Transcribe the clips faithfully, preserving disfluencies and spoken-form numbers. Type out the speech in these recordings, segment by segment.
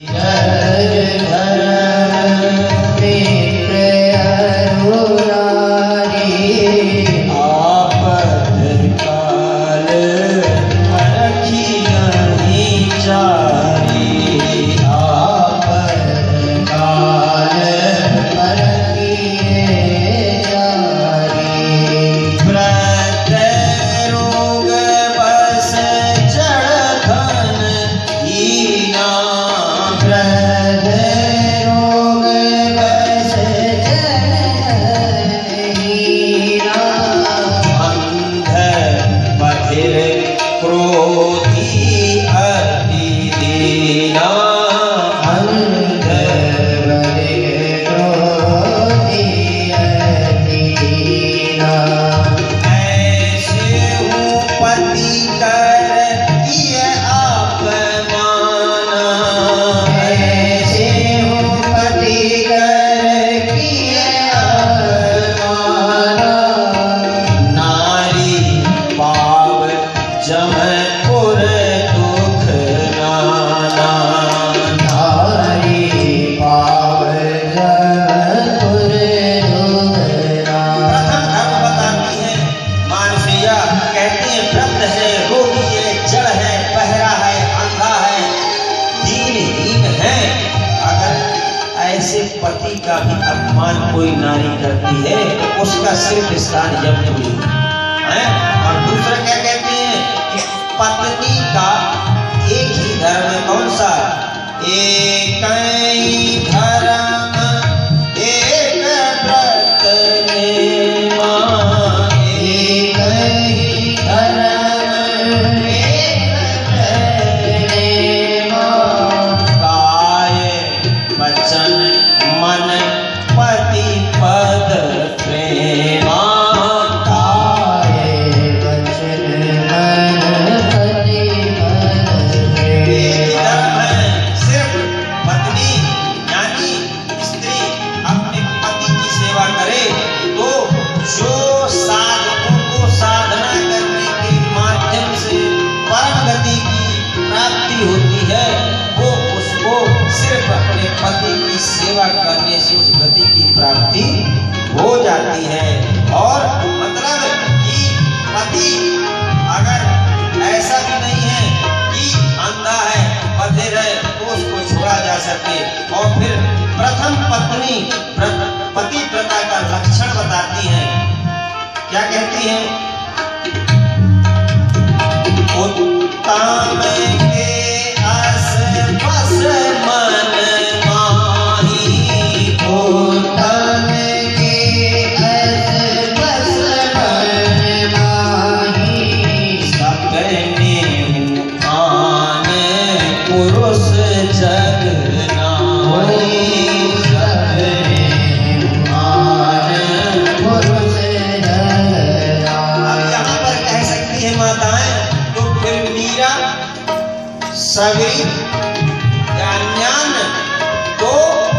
पति का भी अपमान कोई नारी करती है तो उसका सिर्फ स्थान जब हुई है। और दूसरा क्या कहते हैं कि पत्नी का एक ही धर्म है, कौन सा? एक ही धर्म एक व्रत नेमा, एक ही धर्म एक व्रत नेमा, काय वचन मन पति पद प्रेमा, काय वचन मन पति पद प्रेमा। सिर्फ पत्नी यानी स्त्री अपने पति की सेवा करे तो जो साधकों को साधना करने के माध्यम से परम गति की प्राप्ति होती है वो उसको सिर्फ अपने पति की सेवा करने से उस गति की प्राप्ति हो जाती है। और मतलब कि पति अगर ऐसा भी नहीं है कि अंधा है बधिर है तो उसको छोड़ा जा सके। और फिर प्रथम पत्नी पति प्रथा का लक्षण बताती है, क्या कहती है? उत्तम के आस पास मन माही, उत्तम के आस पास मन माही, सपने आन पुरुष जग नाही, सपने आन पुरुष जग नाही। अब यहाँ पर कह सकती है माताएं तो फिर मीरा सबरी ज्ञान तो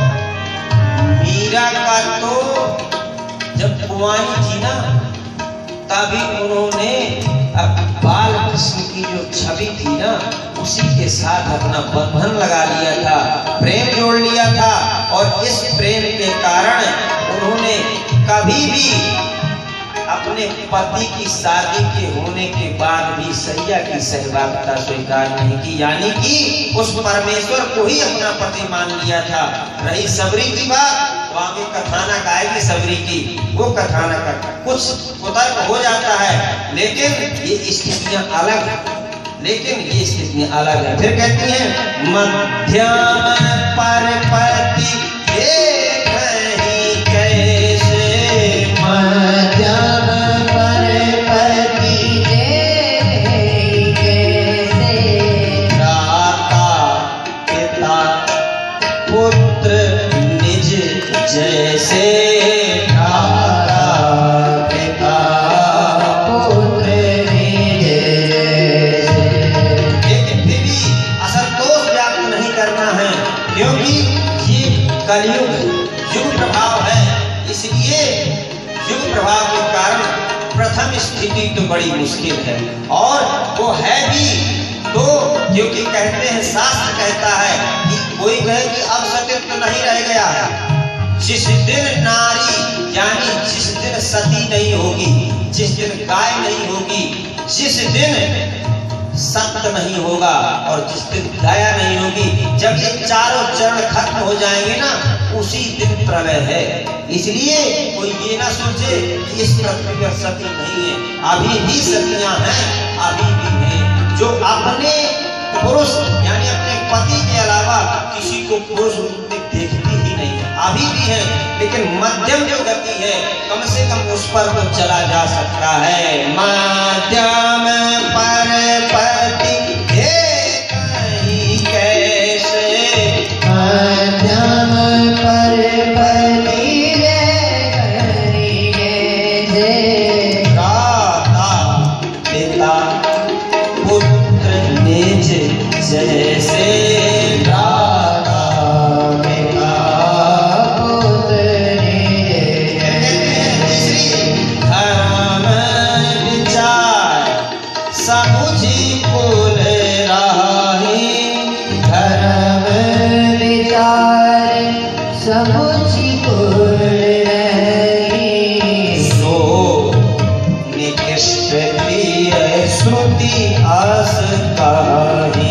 मीरा का तो जब कुंवारी थी ना तभी उन्होंने अब बाल कृष्ण की जो छवि थी ना उसी के साथ अपना बंधन लगा लिया था, प्रेम जोड़ लिया था। और इस प्रेम के कारण उन्होंने कभी भी अपने पति की शादी के होने के बाद भी सैया की सहभागिता स्वीकार नहीं की, यानी कि उस परमेश्वर को ही अपना पति मान लिया था। रही सबरी की बात तो आगे कथानक आएगी सबरी की, वो कथानक कुछ कुतर्क हो जाता है लेकिन ये स्थितियां अलग लेकिन ये स्थितियां अलग है। फिर कहती हैं मध्यम पर पति एक ही कैसे, मध्यम पर पति एक ही कैसे, दाता पिता पुत्र निज जैसे, दाता पिता पुत्र निज जैसे। लेकिन फिर भी असंतोष व्याप्त नहीं करना है क्योंकि ये कलयुग युग प्रभाव है, इसलिए युग प्रभाव के कारण प्रथम स्थिति तो बड़ी मुश्किल है। और वो है भी तो क्योंकि कहते हैं शास्त्र कहता है कि कोई तो नहीं रह गया है। जिस दिन नारी यानी जिस दिन सती नहीं होगी, जिस दिन गाय नहीं होगी, जिस दिन सत्य नहीं होगा और जिस दिन दया नहीं होगी, जब ये चारों चरण खत्म हो जाएंगे ना, उसी दिन प्रलय है। इसलिए कोई ये ना सोचे कि इस पृथ्वी पर सती नहीं है, अभी भी सतियां हैं, अभी भी हैं, जो अपने पुरुष यानी अपने पति के अलावा किसी को पुरुष रूप में देखती ही नहीं है, अभी भी है। लेकिन मध्यम जो गति है, कम से कम उस पर तो चला जा सकता है। मध्यम पर पति कैसे, मध्यम पर पति पिता पुत्र निज जैसे, दाता पिता पुत्र धर्म विचार समुझी कुल राही, धर्म विचार समुझी कुल राही। सो निकृष्ट प्रिय श्रुति आस काही,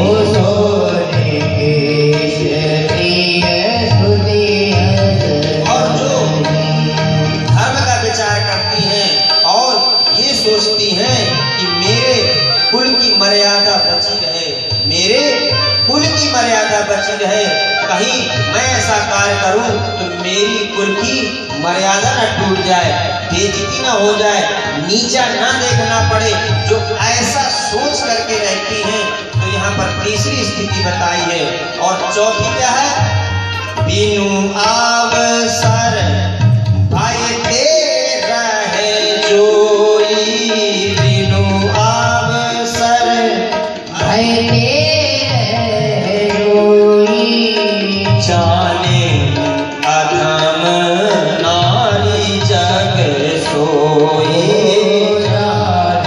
और जो धर्म का विचार करती हैं और ये सोचती हैं कि मेरे कुल की मर्यादा बची रहे, मेरे कुल की मर्यादा बची रहे, कहीं मैं ऐसा कार्य करूं तो मेरी कुल की मर्यादा न टूट जाए, बेइज्जती न हो जाए, नीचा ना देखना पड़े, जो ऐसा सोच करके रहती हैं। तो यहाँ पर तीसरी स्थिति बताई है। और चौथी क्या है? बिनु अवसर भयते रहे जोई, बिनु अवसर भयते